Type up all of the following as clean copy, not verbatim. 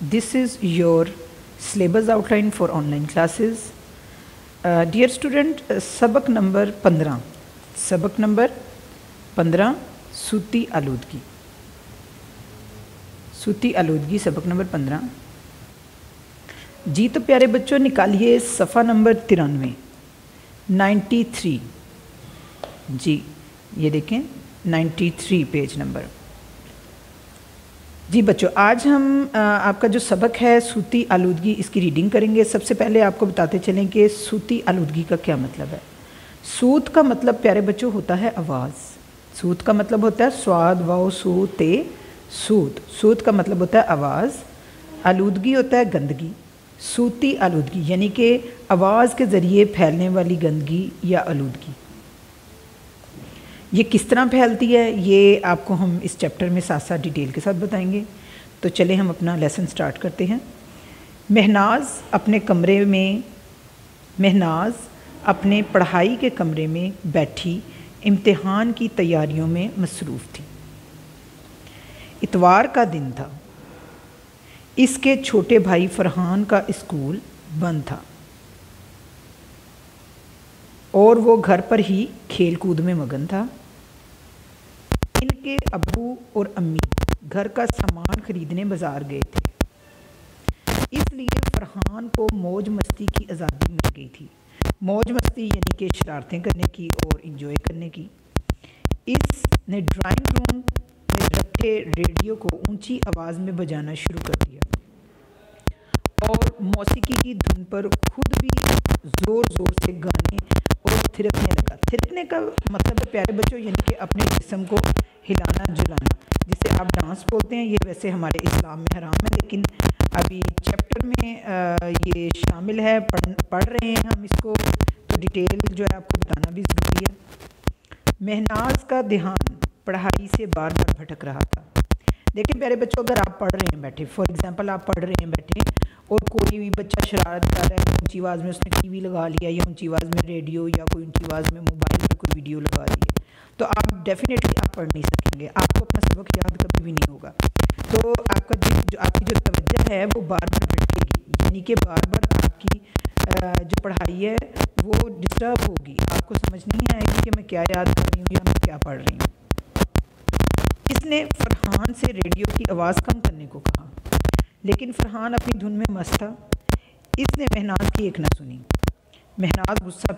This is your syllabus outline for online classes. Dear student, सबक number 15 सूती आलूदगी सबक नंबर 15 जी। तो प्यारे बच्चों, निकालिए सफ़ा नंबर 93 जी। ये देखें 93 पेज नंबर जी। बच्चों, आज हम आपका जो सबक है सूती आलूदगी, इसकी रीडिंग करेंगे। सबसे पहले आपको बताते चलें कि सूती आलूदगी का क्या मतलब है। सूत का मतलब प्यारे बच्चों होता है आवाज़। सूत का मतलब होता है स्वाद वाओ सू ते सूत। सूत का मतलब होता है आवाज़। आलूदगी होता है गंदगी। सूती आलूदगी यानी कि आवाज़ के ज़रिए फैलने वाली गंदगी या आलूदगी। ये किस तरह फैलती है ये आपको हम इस चैप्टर में साथ साथ डिटेल के साथ बताएंगे। तो चलें हम अपना लेसन स्टार्ट करते हैं। महनाज अपने पढ़ाई के कमरे में बैठी इम्तिहान की तैयारियों में मसरूफ़ थी। इतवार का दिन था। इसके छोटे भाई फरहान का स्कूल बंद था और वो घर पर ही खेल कूद में मगन था। इनके अब्बू और अम्मी घर का सामान खरीदने बाज़ार गए थे, इसलिए फरहान को मौज मस्ती की आज़ादी मिल गई थी। मौज मस्ती यानी कि शरारतें करने की और इंजॉय करने की। इसने ड्राइंग रूम में रखे रेडियो को ऊंची आवाज़ में बजाना शुरू कर दिया और मौसीकी की धुन पर खुद भी ज़ोर ज़ोर से गाने और थिरकने लगा। थिरकने का मतलब है प्यारे बच्चों यानी कि अपने जिस्म को हिलाना जुलाना, जिसे आप डांस बोलते हैं। ये वैसे हमारे इस्लाम में हराम है, लेकिन अभी चैप्टर में ये शामिल है। पढ़ रहे हैं हम इसको, तो डिटेल जो है आपको बताना भी ज़रूरी है। महनाज का ध्यान पढ़ाई से बार बार भटक रहा था। देखिए प्यारे बच्चों, अगर आप पढ़ रहे हैं बैठे, फॉर एग्जांपल आप पढ़ रहे हैं बैठे और कोई भी बच्चा शरारत कर रहा है, ऊंची आवाज़ में उसने टीवी लगा लिया या ऊंची आवाज़ में रेडियो या कोई ऊंची आवाज़ में मोबाइल पर कोई वीडियो लगा ली है, तो आप डेफिनेटली आप पढ़ नहीं सकेंगे। आपको अपना सबक याद कभी भी नहीं होगा। तो आपकी जो तवज्जो है वो बार बार भटकेगी, यानी कि बार बार आपकी जो पढ़ाई है वो डिस्टर्ब होगी। आपको समझ नहीं आएगी कि मैं क्या याद कर रही हूँ या मैं क्या पढ़ रही हूँ। इसने फरहान से रेडियो की आवाज़ कम करने को कहा, लेकिन फरहान अपनी धुन में मस्त था। इसने महनाज की एक न सुनी। महनाज गुस्सा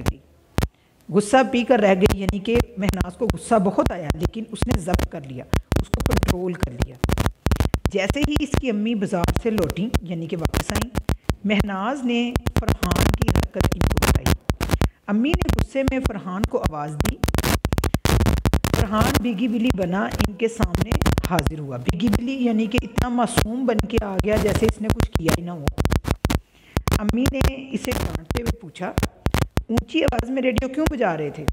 पीकर रह गई यानी कि महनाज को गुस्सा बहुत आया, लेकिन उसने ज़ब्त कर लिया, उसको कंट्रोल कर लिया। जैसे ही इसकी अम्मी बाज़ार से लौटी यानी कि वापस आई, महनाज ने फरहान की हरकत इनको बताई। अम्मी ने गुस्से में फरहान को आवाज़ दी। फरहान भीगी बिल्ली बना इनके सामने हाजिर हुआ। भीगी बिल्ली यानी कि इतना मासूम बन के आ गया जैसे इसने कुछ किया ही ना हो। अम्मी ने इसे डांटते हुए पूछा, ऊंची आवाज़ में रेडियो क्यों बजा रहे थे?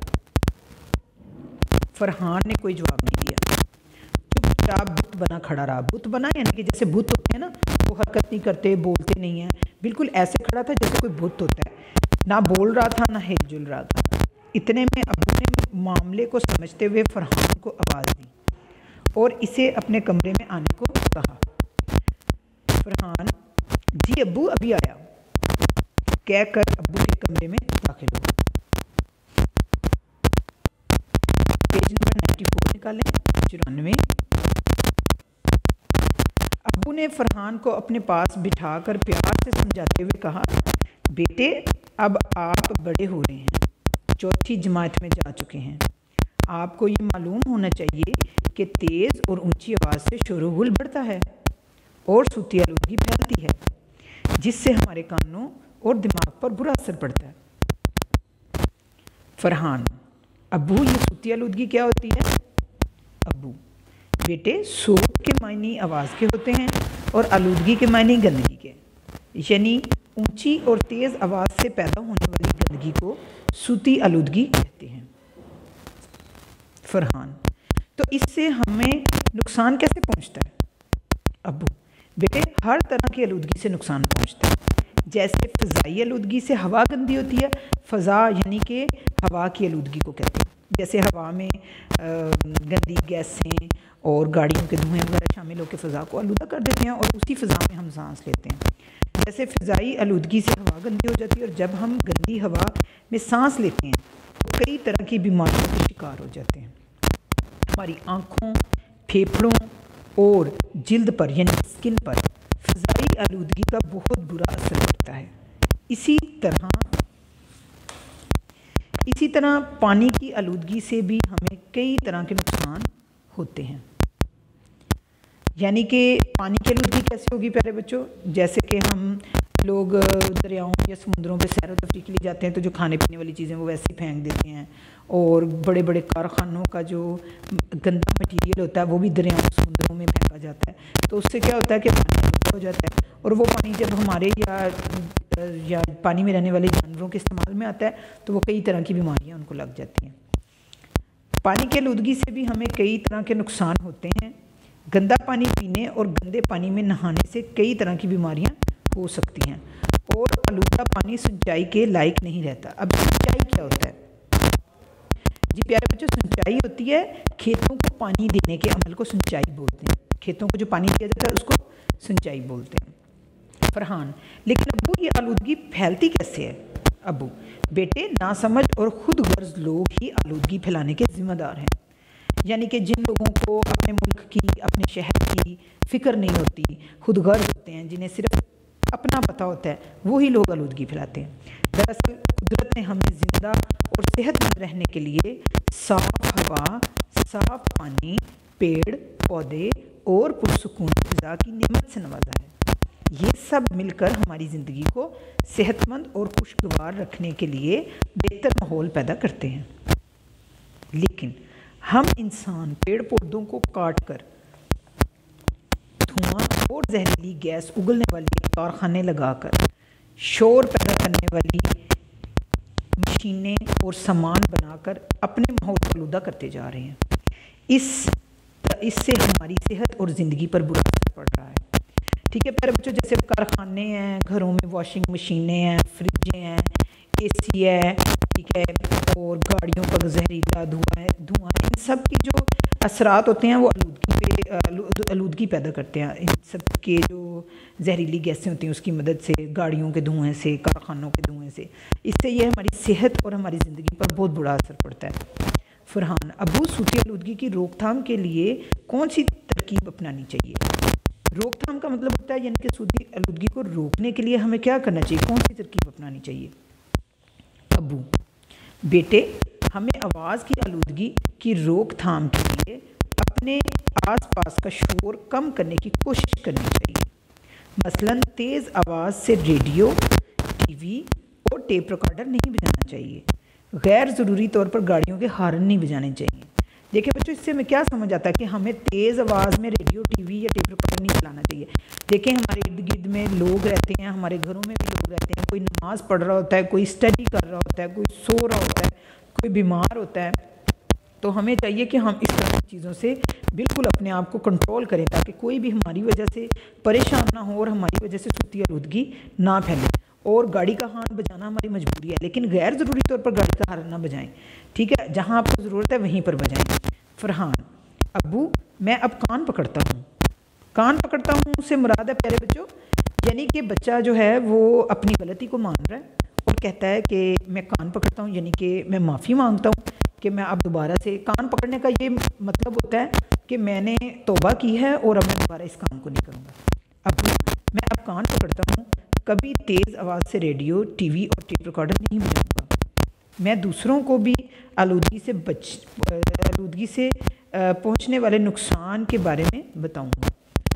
फरहान ने कोई जवाब नहीं दिया, चुपचाप बुत बना खड़ा रहा। बुत बना यानी कि जैसे भूत होते हैं ना, वो हरकत नहीं करते, बोलते नहीं हैं, बिल्कुल ऐसे खड़ा था जैसे कोई भूत होता है। ना बोल रहा था ना हिलजुल रहा था। इतने में अब्बू ने मामले को समझते हुए फरहान को आवाज़ दी और इसे अपने कमरे में आने को कहा। फरहान जी अब्बू अभी आया कहकर अब्बू के कमरे में दाखिल हुआ। पेज नंबर 94 निकालें, 94। अब्बू ने फरहान को अपने पास बिठाकर प्यार से समझाते हुए कहा, बेटे अब आप बड़े हो रहे हैं, चौथी जमात में जा चुके हैं। आपको ये मालूम होना चाहिए कि तेज़ और ऊंची आवाज़ से शोरगुल बढ़ता है और सूती आलूदगी फैलती है, जिससे हमारे कानों और दिमाग पर बुरा असर पड़ता है। फरहान अब्बू ये सूती आलूदगी क्या होती है? अब्बू बेटे, सूत के मायने आवाज़ के होते हैं और आलूदगी के मायने गंदगी के, यानी ऊंची और तेज़ आवाज़ से पैदा होने वाली गंदगी को सूती आलूदगी कहते हैं। फरहान तो इससे हमें नुकसान कैसे पहुंचता है? अब्बू बेटे, हर तरह की आलूदगी से नुकसान पहुंचता है। जैसे फ़ज़ाई आलूदगी से हवा गंदी होती है, फ़ज़ा यानी कि हवा की आलूदगी को कहते हैं। जैसे हवा में गंदी गैसें और गाड़ियों के धुएँ वगैरह शामिल होकर फ़ज़ा को आलूदा कर देते हैं और उसी फ़ज़ा में हम सांस लेते हैं। जैसे फ़िज़ाई आलूदगी से हवा गंदी हो जाती है और जब हम गंदी हवा में सांस लेते हैं तो कई तरह की बीमारियों का शिकार हो जाते हैं। हमारी आँखों, फेफड़ों और जिल्द पर यानी स्किन पर फ़िज़ाई आलूदगी का बहुत बुरा असर पड़ता है। इसी तरह पानी की आलूदगी से भी हमें कई तरह के नुकसान होते हैं। यानी कि पानी की आलूदगी कैसे होगी प्यारे बच्चों, जैसे कि हम लोग दरियाओं या समुद्रों पे सैर व तफरीह के लिए जाते हैं तो जो खाने पीने वाली चीज़ें वो वैसे ही फेंक देते हैं, और बड़े बड़े कारखानों का जो गंदा मटीरियल होता है वो भी दरियाओं समुद्रों में फेंका जाता है। तो उससे क्या होता है कि पानी गंदा हो जाता है, और वो पानी जब हमारे या पानी में रहने वाले जानवरों के इस्तेमाल में आता है तो वो कई तरह की बीमारियाँ उनको लग जाती हैं। पानी की आलूदगी से भी हमें कई तरह के नुकसान होते हैं। गंदा पानी पीने और गंदे पानी में नहाने से कई तरह की बीमारियां हो सकती हैं, और आलूदा पानी सिंचाई के लायक नहीं रहता। अब सिंचाई क्या होता है जी प्यारे बच्चों? सिंचाई होती है खेतों को पानी देने के अमल को सिंचाई बोलते हैं। खेतों को जो पानी दिया जाता है उसको सिंचाई बोलते हैं। फरहान, लेकिन अब्बू ये आलूदगी फैलती कैसे है? अब्बू, बेटे नासमझ और खुद गर्ज लोग ही आलूदगी फैलाने के जिम्मेदार हैं। यानी कि जिन लोगों को अपने मुल्क की, अपने शहर की फ़िक्र नहीं होती, खुद गर्ज होते हैं, जिन्हें सिर्फ अपना पता होता है, वही लोग आलूदगी फैलाते हैं। दरअसल कुदरत ने हमें ज़िंदा और सेहतमंद रहने के लिए साफ़ हवा, साफ़ पानी, पेड़ पौधे और पुरसुकून फ़िज़ा की नेमत से नवाजा है। ये सब मिलकर हमारी ज़िंदगी को सेहतमंद और खुशगवार रखने के लिए बेहतर माहौल पैदा करते हैं। लेकिन हम इंसान पेड़ पौधों को काट कर धुआं और जहरीली गैस उगलने वाली कारखाने लगाकर शोर पैदा करने वाली मशीनें और सामान बनाकर अपने माहौल को आलूदा करते जा रहे हैं। इससे हमारी सेहत और ज़िंदगी पर बुरा असर पड़ रहा है। ठीक है प्यारे बच्चों, जैसे कारखाने हैं, घरों में वॉशिंग मशीनें हैं, फ्रिजें हैं, एसी है, ठीक है, और गाड़ियों का जहरीला धुआं, इन सब की जो असरात होते हैं वो आलूदगी पैदा करते हैं। इन सब के जो जहरीली गैसें होती हैं उसकी मदद से, गाड़ियों के धुएं से, कारखानों के धुएं से, इससे ये हमारी सेहत और हमारी ज़िंदगी पर बहुत बुरा असर पड़ता है। फरहान, अब्बू सूती आलूदगी की रोकथाम के लिए कौन सी तरकीब अपनानी चाहिए? रोकथाम का मतलब होता है यानी कि सूती आलूदगी को रोकने के लिए हमें क्या करना चाहिए, कौन सी तरकीब अपनानी चाहिए? अब्बू, बेटे हमें आवाज़ की आलूदगी की रोकथाम के लिए अपने आसपास का शोर कम करने की कोशिश करनी चाहिए। मसलन तेज़ आवाज़ से रेडियो, टीवी और टेप रिकॉर्डर नहीं बजाना चाहिए। गैर ज़रूरी तौर पर गाड़ियों के हॉर्न नहीं बजाने चाहिए। देखिए बच्चों, इससे हमें क्या समझ आता है कि हमें तेज़ आवाज़ में रेडियो, टीवी या टेप रिकॉर्डर नहीं चलाना चाहिए। देखें हमारे इर्द गिर्द में लोग रहते हैं, हमारे घरों में भी लोग रहते हैं, कोई नमाज़ पढ़ रहा होता है, कोई स्टडी कर रहा होता है, कोई सो रहा होता है, कोई बीमार होता है। तो हमें चाहिए कि हम इस तरह की चीज़ों से बिल्कुल अपने आप को कंट्रोल करें ताकि कोई भी हमारी वजह से परेशान ना हो और हमारी वजह से सूती आलूदगी ना फैले। और गाड़ी का हॉर्न बजाना हमारी मजबूरी है, लेकिन गैर ज़रूरी तौर पर गाड़ी का हॉर्न ना बजाएं। ठीक है, जहाँ आपको ज़रूरत है वहीं पर बजाएं। फरहान, अब्बू मैं अब कान पकड़ता हूँ। कान पकड़ता हूँ उससे मुराद है प्यारे बच्चों, यानी कि बच्चा जो है वो अपनी गलती को मान रहा है और कहता है कि मैं कान पकड़ता हूँ, यानी कि मैं माफ़ी मांगता हूँ कि मैं अब दोबारा से, कान पकड़ने का ये मतलब होता है कि मैंने तौबा की है और अब मैं दोबारा इस काम को नहीं करूँगा। अब्बू मैं अब कान पकड़ता हूँ, कभी तेज़ आवाज़ से रेडियो, टीवी और टेप रिकॉर्डर नहीं बजाऊँगा। मैं दूसरों को भी आलूदगी से पहुँचने वाले नुकसान के बारे में बताऊँगा।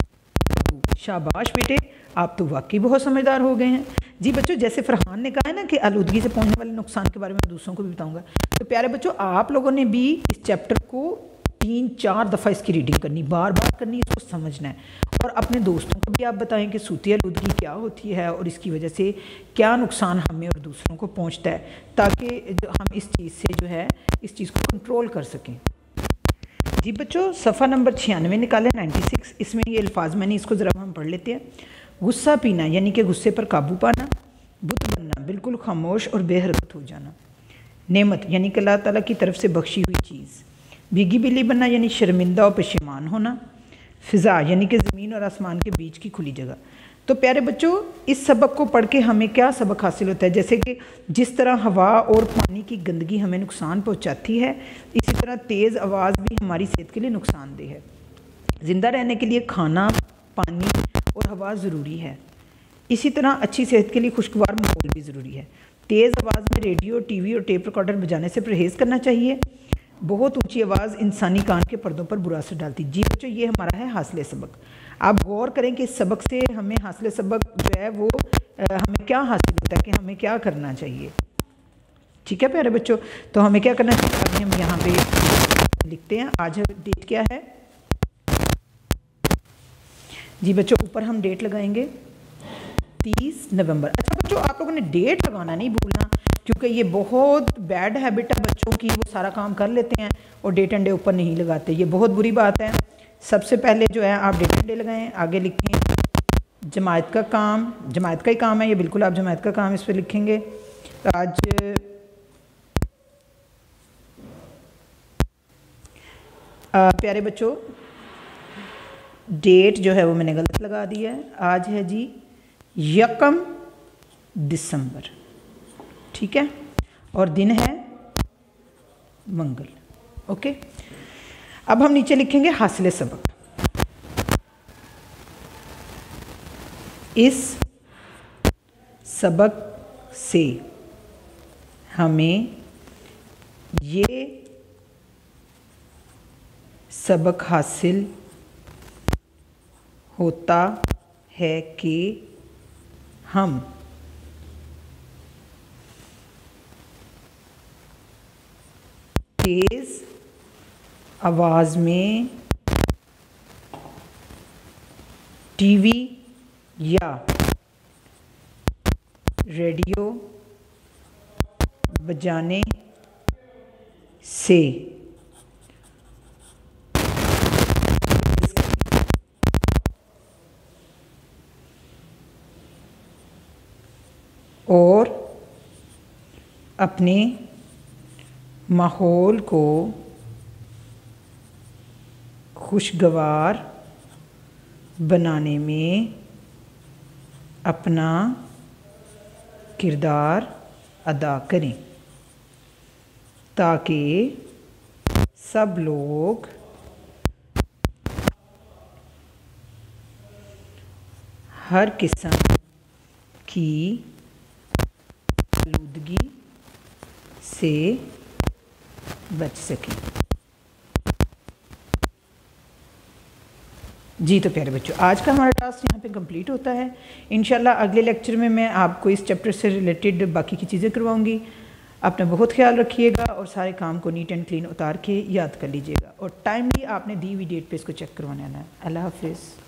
शाबाश बेटे, आप तो वाकई बहुत समझदार हो गए हैं। जी बच्चों, जैसे फरहान ने कहा है ना कि आलूदगी से पहुँचने वाले नुकसान के बारे में दूसरों को भी बताऊँगा, तो प्यारे बच्चों आप लोगों ने भी इस चैप्टर को 3-4 दफ़ा इसकी रीडिंग करनी, बार बार करनी, इसको समझना है, और अपने दोस्तों को भी आप बताएं कि सूती आलूदगी क्या होती है और इसकी वजह से क्या नुकसान हमें और दूसरों को पहुंचता है, ताकि हम इस चीज़ से जो है इस चीज़ को कंट्रोल कर सकें। जी बच्चों, सफ़ा नंबर 96 निकालें, 96। इसमें ये अल्फाज मैंने इसको ज़रा हम पढ़ लेते हैं। गुस्सा पीना यानी कि गुस्से पर काबू पाना, बुत बनना बिल्कुल खामोश और बेहरकत हो जाना, नेमत यानी कि अल्लाह ताला की तरफ से बख्शी हुई चीज़। भीगी बिल्ली बनना यानी शर्मिंदा और पशेमान होना। फ़िज़ा यानी कि ज़मीन और आसमान के बीच की खुली जगह। तो प्यारे बच्चों, इस सबक को पढ़ के हमें क्या सबक हासिल होता है? जैसे कि जिस तरह हवा और पानी की गंदगी हमें नुकसान पहुंचाती है, इसी तरह तेज़ आवाज़ भी हमारी सेहत के लिए नुकसानदेह है। ज़िंदा रहने के लिए खाना, पानी और हवा ज़रूरी है। इसी तरह अच्छी सेहत के लिए खुशगवार माहौल भी ज़रूरी है। तेज़ आवाज़ में रेडियो, टीवी और टेप रिकॉर्डर बजाने से परहेज़ करना चाहिए। बहुत ऊंची आवाज़ इंसानी कान के पर्दों पर बुरा असर डालती। जी बच्चों, ये हमारा है हासिल सबक। आप गौर करें कि इस सबक से हमें हासिल सबक जो है वो हमें क्या हासिल होता है कि हमें क्या करना चाहिए। ठीक है प्यारे बच्चों, तो हमें क्या करना चाहिए अभी हम यहाँ पे लिखते हैं। आज डेट क्या है? जी बच्चों, ऊपर हम डेट लगाएंगे 30 नवंबर। अच्छा बच्चों, आप लोगों ने डेट लगाना नहीं भूलना, क्योंकि ये बहुत बैड हैबिट है बच्चों की। वो सारा काम कर लेते हैं और डेट एंड डे ऊपर नहीं लगाते। ये बहुत बुरी बात है। सबसे पहले जो है आप डेट एंड डे लगाएं, आगे लिखें जमायत का काम। जमायत का ही काम है ये, बिल्कुल आप जमायत का काम इस पर लिखेंगे। आज प्यारे बच्चों, डेट जो है वो मैंने गलत लगा दी है। आज है जी 1 दिसंबर, ठीक है, और दिन है मंगल। ओके, अब हम नीचे लिखेंगे हासिल सबक। इस सबक से हमें ये सबक हासिल होता है कि हम तेज़ आवाज़ में टीवी या रेडियो बजाने से और अपने माहौल को खुशगवार बनाने में अपना किरदार अदा करें, ताकि सब लोग हर किस्म की आलूदगी से बच सकें। जी तो प्यारे बच्चों, आज का हमारा टास्क यहाँ पे कंप्लीट होता है। इंशाल्लाह अगले लेक्चर में मैं आपको इस चैप्टर से रिलेटेड बाकी की चीज़ें करवाऊँगी। अपना बहुत ख्याल रखिएगा और सारे काम को नीट एंड क्लीन उतार के याद कर लीजिएगा, और टाइमली आपने दी हुई डेट पे इसको चेक करवाना है। अल्लाह हाफिज़।